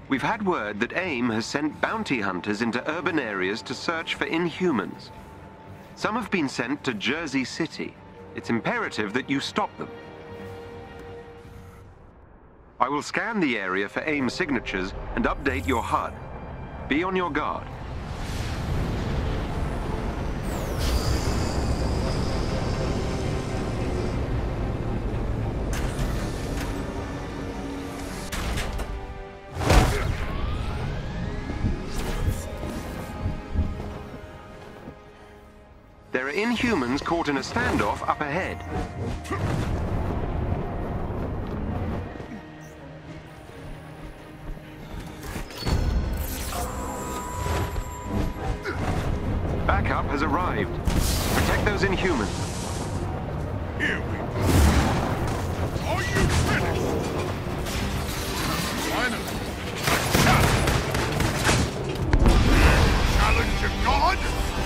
We've had word that AIM has sent bounty hunters into urban areas to search for Inhumans. Some have been sent to Jersey City. It's imperative that you stop them. I will scan the area for AIM signatures and update your HUD. Be on your guard. There are Inhumans caught in a standoff up ahead. Backup has arrived. Protect those Inhumans. Here we go. Are you finished? Finally. Challenge of God?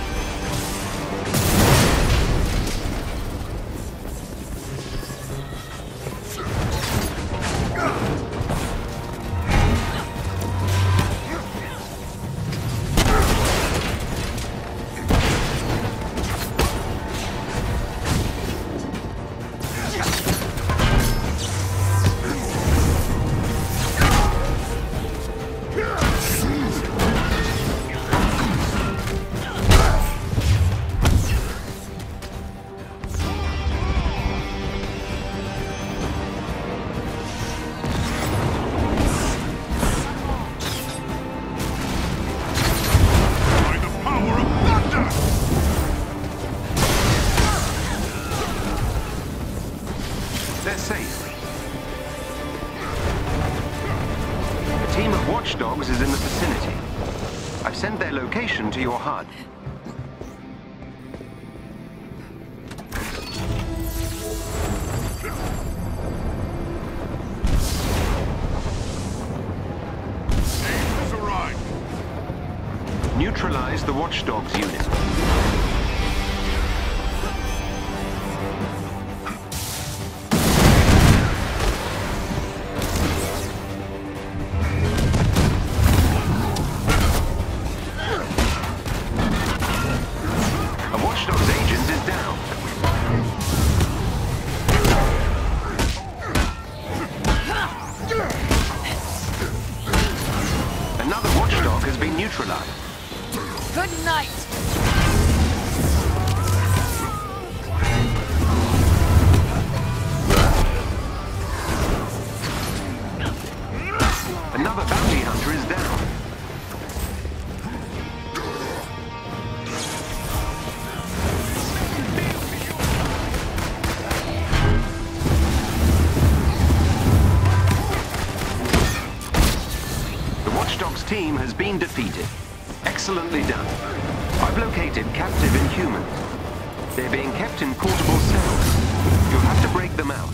They're safe. A team of watchdogs is in the vicinity. I've sent their location to your HUD. AIM has arrived. Neutralize the watchdogs unit. Another watchdog has been neutralized. Good night! Another bounty hunter is down. The Watchdogs team has been defeated. Excellently done. I've located captive Inhumans. They're being kept in portable cells. You'll have to break them out.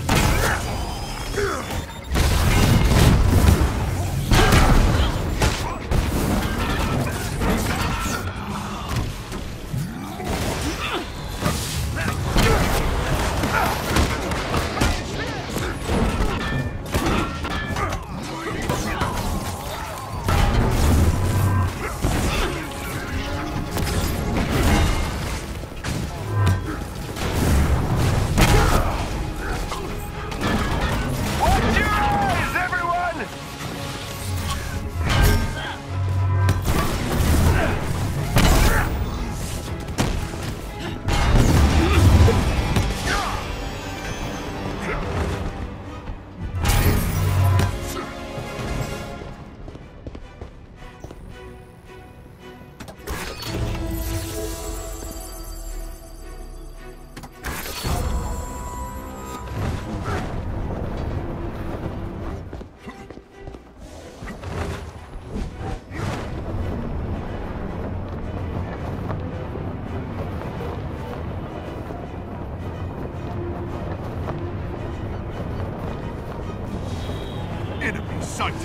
Enemy sighted.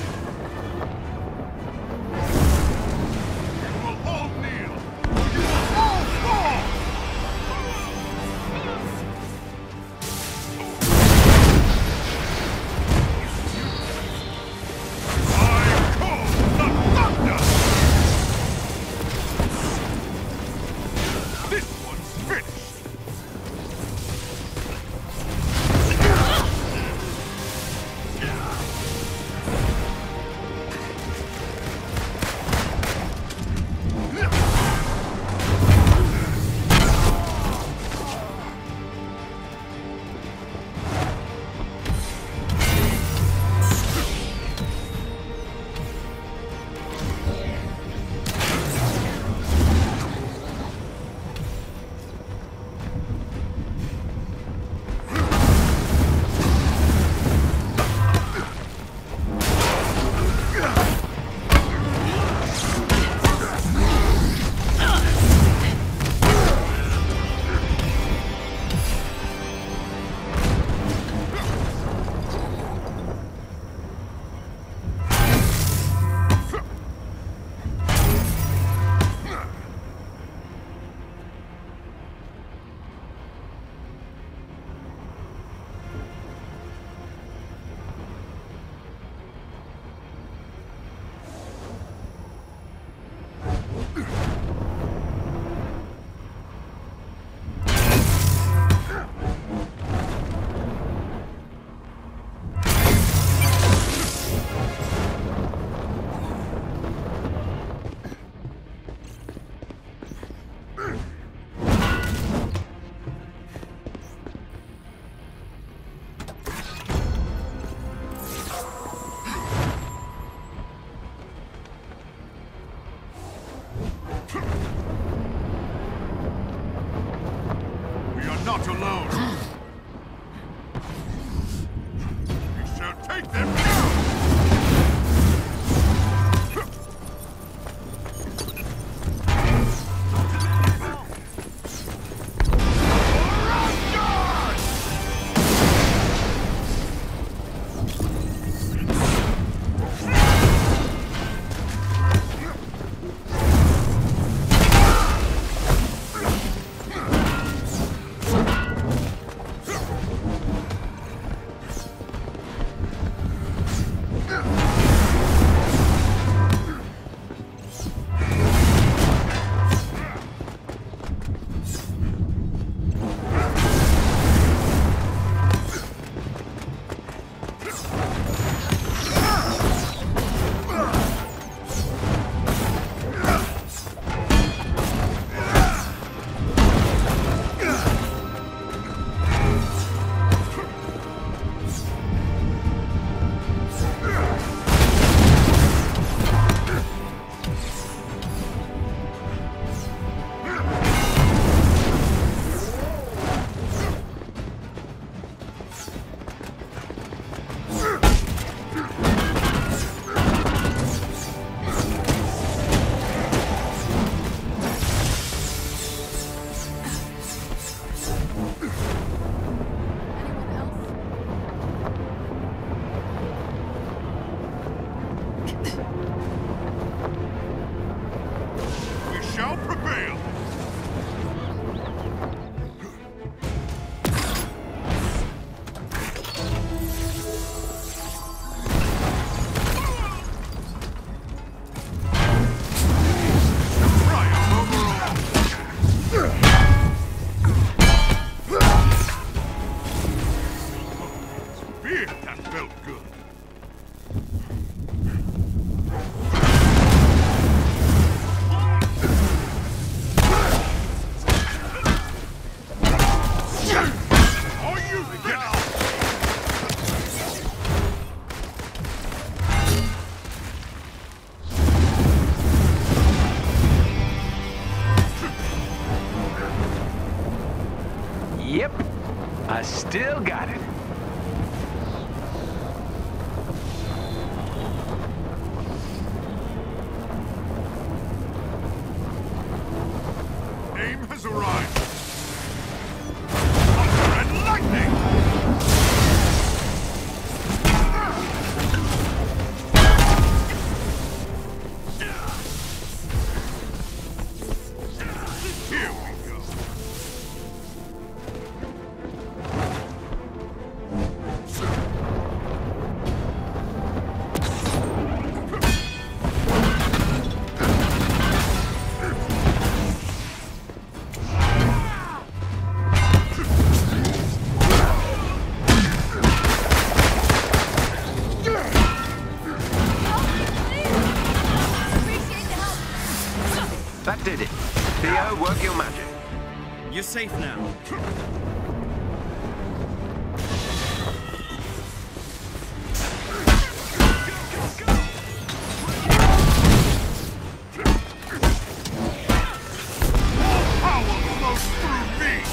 You will all kneel. You will all fall. I call alone. We shall take them down! Shall prevail. Triumph overall. Spear, that felt good. Yep, I still got it. Aim has arrived. Thunder and lightning! Here we go. That did it. Theo, work your magic. You're safe now. Power flows through me!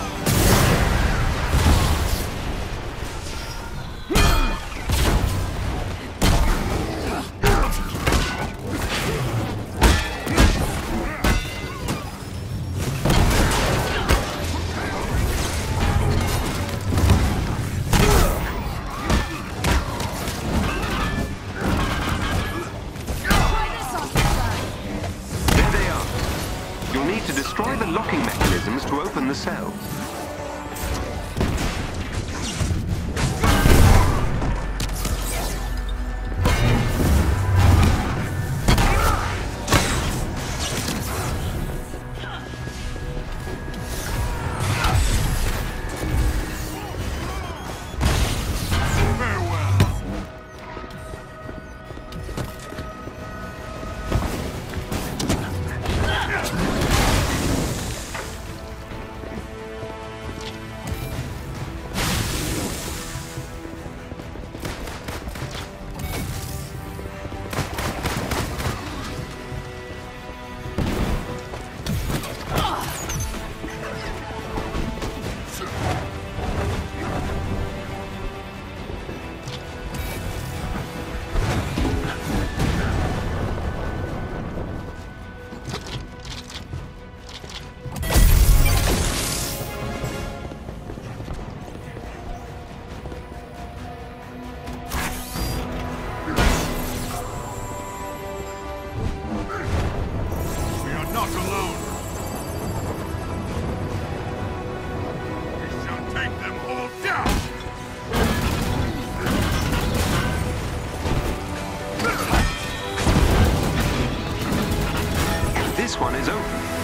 There they are. You'll need to destroy the locking mechanisms to open the cells. Farewell! This one is open.